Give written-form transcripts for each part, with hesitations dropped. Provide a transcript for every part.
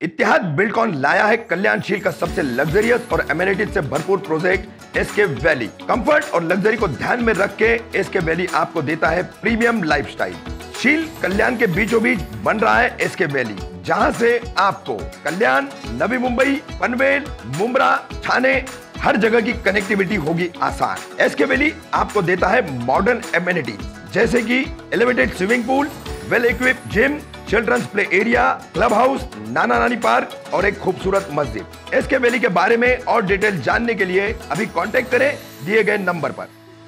इत्तेहाद Buildcon लाया है कल्याणशील का सबसे लग्जरियस और एमिनिटीज से भरपूर प्रोजेक्ट एसके वैली। कंफर्ट और लग्जरी को ध्यान में रख के एसके वैली आपको देता है प्रीमियम लाइफस्टाइल। शील कल्याण के बीचों बीच बन रहा है एसके वैली, जहां से आपको कल्याण, नवी मुंबई, पनवेल, मुंब्रा, ठाणे हर जगह की कनेक्टिविटी होगी आसान। एसके वैली आपको देता है मॉडर्न एमिनिटीज जैसे कि elevated swimming pool, well equipped gym, children's play area, club house, नाना नानी पार्क और एक खूबसूरत मस्जिद। एसके वैली के बारे में और डिटेल जानने के लिए अभी कांटेक्ट करें दिए गए नंबर पर।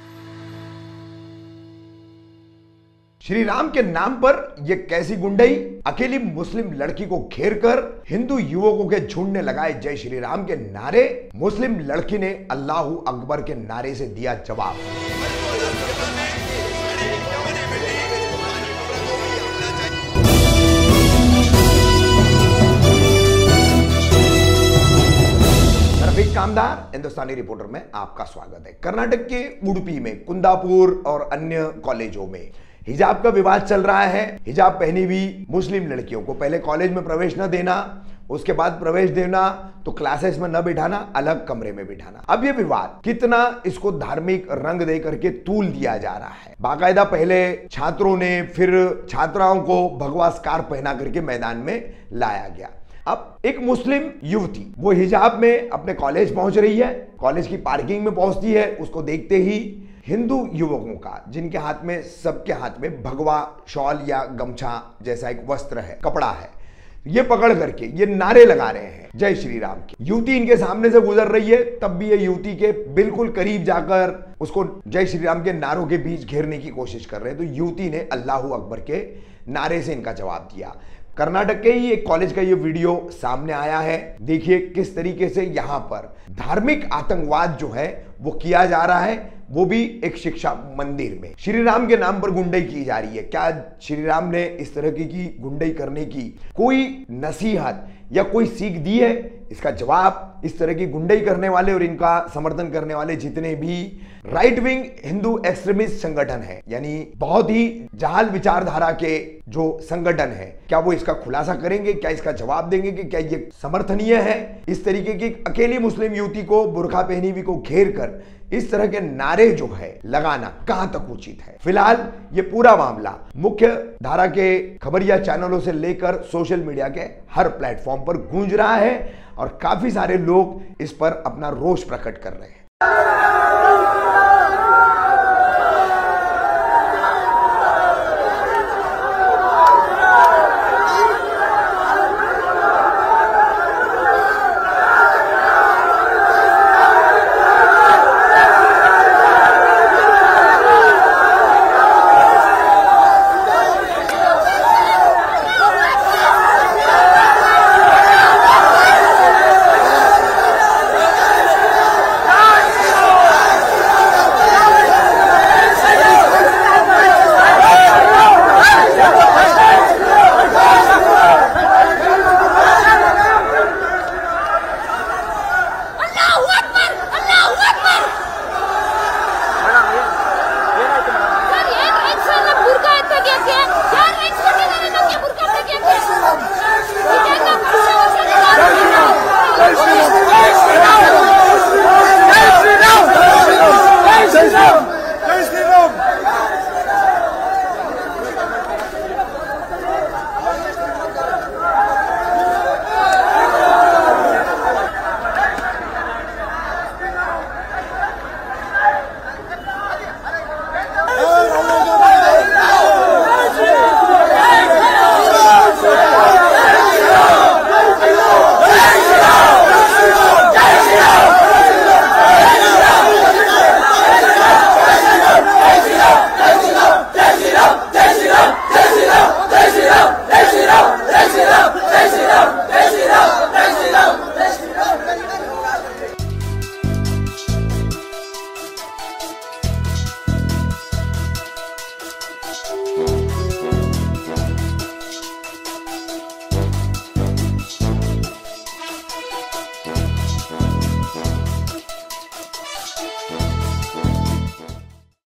श्री राम के नाम पर यह कैसी गुंडई? अकेली मुस्लिम लड़की को घेरकर हिंदू युवकों के झुंड ने लगाए जय श्री राम के नारे। मुस्लिम लड़की ने अल्लाहू अकबर के नारे से दिया जवाब। कामदार हिंदुस्तानी रिपोर्टर में आपका स्वागत है। कर्नाटक के उडुपी में कुंदापुर और अन्य कॉलेजों में हिजाब का विवाद चल रहा है। हिजाब पहनी हुई मुस्लिम लड़कियों को पहले कॉलेज में प्रवेश न देना, उसके बाद प्रवेश देना तो क्लासेस में न बिठाना, अलग कमरे में बिठाना। अब ये विवाद कितना इसको धार्मिक रंग दे करके तूल दिया जा रहा है। बाकायदा पहले छात्रों ने, फिर छात्राओं को भगवा स्कार्फ पहना करके मैदान में लाया गया। अब एक मुस्लिम युवती वो हिजाब में अपने कॉलेज पहुंच रही है, कॉलेज की पार्किंग में पहुंचती है। उसको देखते ही हिंदू युवकों का, जिनके हाथ में, सबके हाथ में भगवा शॉल या गमछा जैसा एक वस्त्र है, कपड़ा है, ये पकड़ करके ये नारे लगा रहे हैं जय श्री राम की। युवती इनके सामने से गुजर रही है, तब भी ये युवती के बिल्कुल करीब जाकर उसको जय श्री राम के नारों के बीच घेरने की कोशिश कर रहे हैं। तो युवती ने अल्लाहू अकबर के नारे से इनका जवाब दिया। कर्नाटक के ही एक कॉलेज का ये वीडियो सामने आया है। देखिए किस तरीके से यहां पर धार्मिक आतंकवाद जो है वो किया जा रहा है, वो भी एक शिक्षा मंदिर में। श्री राम के नाम पर गुंडई की जा रही है। क्या श्री राम ने इस तरह की गुंडई करने की कोई नसीहत या कोई सीख दी है? इसका जवाब इस तरह की गुंडई करने वाले और इनका समर्थन करने वाले जितने भी राइट विंग हिंदू एक्सट्रीमिस्ट संगठन है, यानी बहुत ही जहाल विचारधारा के जो संगठन है, क्या वो इसका खुलासा करेंगे? क्या इसका जवाब देंगे कि क्या ये समर्थनीय है? इस तरीके की अकेली मुस्लिम युवती को बुर्का पहनी हुई को घेर कर इस तरह के नारे जो है लगाना कहां तक उचित है? फिलहाल ये पूरा मामला मुख्य धारा के खबरिया चैनलों से लेकर सोशल मीडिया के हर प्लेटफॉर्म पर गूंज रहा है और काफी सारे लोग इस पर अपना रोष प्रकट कर रहे हैं।